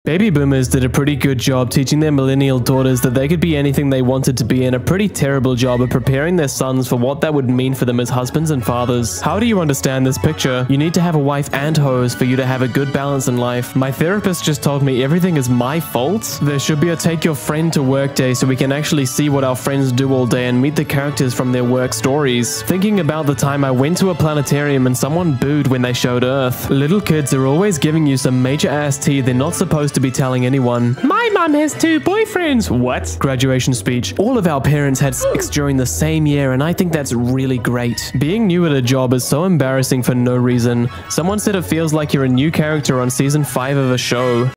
Baby boomers did a pretty good job teaching their millennial daughters that they could be anything they wanted to be, and a pretty terrible job of preparing their sons for what that would mean for them as husbands and fathers. How do you understand this picture? You need to have a wife and hose for you to have a good balance in life. My therapist just told me everything is my fault. There should be a take your friend to work day so we can actually see what our friends do all day and meet the characters from their work stories. Thinking about the time I went to a planetarium and someone booed when they showed Earth. Little kids are always giving you some major ass tea they're not supposed to be telling anyone. My mom has 2 boyfriends. What? Graduation speech. All of our parents had sex during the same year, and I think that's really great. Being new at a job is so embarrassing for no reason. Someone said it feels like you're a new character on season 5 of a show.